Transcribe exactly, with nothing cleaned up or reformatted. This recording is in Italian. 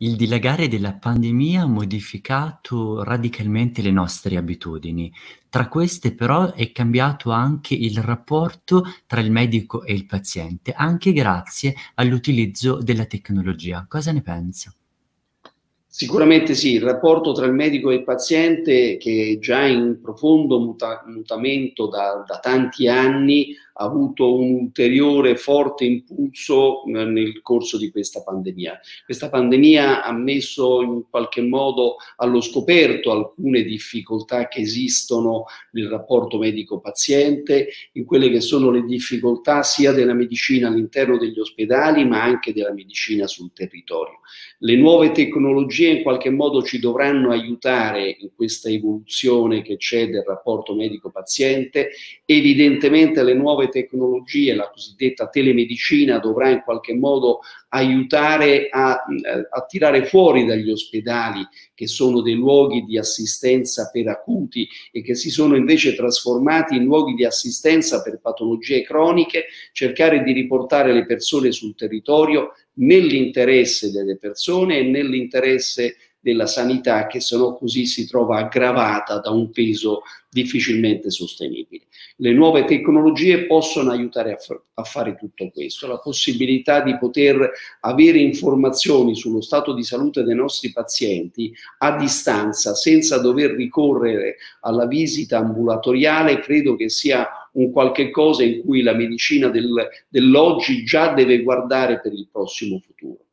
Il dilagare della pandemia ha modificato radicalmente le nostre abitudini. Tra queste però è cambiato anche il rapporto tra il medico e il paziente, anche grazie all'utilizzo della tecnologia. Cosa ne pensa? Sicuramente sì, il rapporto tra il medico e il paziente, che è già in profondo muta mutamento da, da tanti anni, ha avuto un ulteriore forte impulso nel corso di questa pandemia. Questa pandemia ha messo in qualche modo allo scoperto alcune difficoltà che esistono nel rapporto medico-paziente, in quelle che sono le difficoltà sia della medicina all'interno degli ospedali, ma anche della medicina sul territorio. Le nuove tecnologie in qualche modo ci dovranno aiutare in questa evoluzione che c'è del rapporto medico-paziente. Evidentemente le nuove tecnologie, la cosiddetta telemedicina, dovrà in qualche modo aiutare a, a tirare fuori dagli ospedali, che sono dei luoghi di assistenza per acuti e che si sono invece trasformati in luoghi di assistenza per patologie croniche, cercare di riportare le persone sul territorio nell'interesse delle persone e nell'interesse della sanità, che se no così si trova aggravata da un peso difficilmente sostenibile. Le nuove tecnologie possono aiutare a, a fare tutto questo, la possibilità di poter avere informazioni sullo stato di salute dei nostri pazienti a distanza, senza dover ricorrere alla visita ambulatoriale, credo che sia un qualche cosa in cui la medicina del, dell'oggi già deve guardare per il prossimo futuro.